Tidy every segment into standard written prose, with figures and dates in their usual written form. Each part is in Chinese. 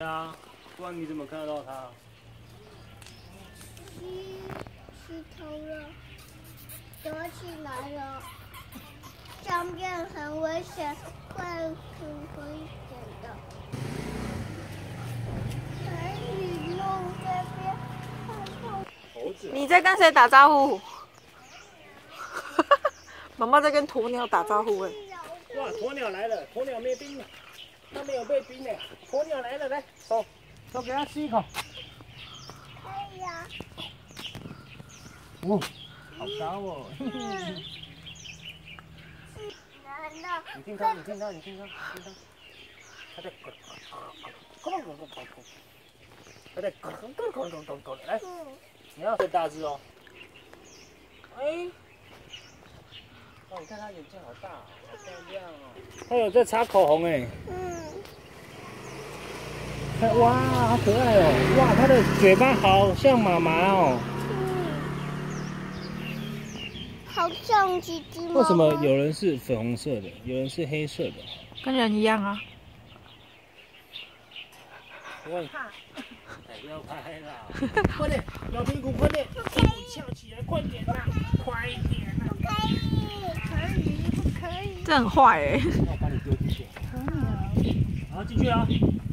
啊，不然你怎么看得到它？ 石头了，躲起来了，上面很危险，会很危险的。可以弄这边看看。 猴子， 你在跟谁打招呼？妈妈在跟鸵鸟打招呼哎。 哇，鸵鸟来了，鸵鸟没冰了，它没有被冰的。鸵鸟来了，来，手给它吃一口。 可以呀。 哦，好高哦。 难了。 你听它，它在咕，来，你要很大只哦。哎，哇，你看它眼睛好大，好漂亮哦。它有在擦口红哎。哇，好可爱哦！哇，它的嘴巴好像妈妈哦。 好像几只猫。 为什么有人是粉红色的，有人是黑色的？ 跟人一样啊。 我要拍了，快点，咬屁股，快点，屁股翘起来，快点啦，快一点啦！ 不可以，不可以。 这很坏哎。 那我把你丢进去。好，进去啊！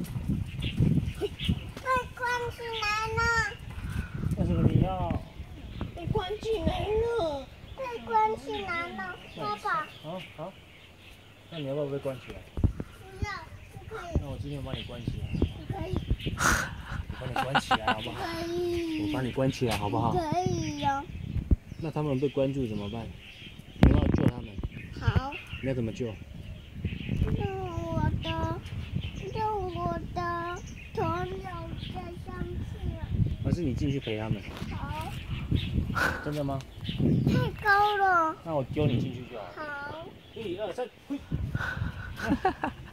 被关起来了。 为什么你要？ 被关起来了。被关起来了，爸爸。 好。那你要不要被关起来？ 不要，不可以。 那我今天把你关起来。 不可以。 我把你关起来好不好？ 可以。 我把你关起来好不好？ 可以呀。 那他们被关住怎么办？你要救他们。 好。 你要怎么救？ 用我的鸵鸟再上去。 还是你进去陪他们？ 好。 真的吗？ 太高了。 那我丢你进去就好。 好。 1、2、3，嘿！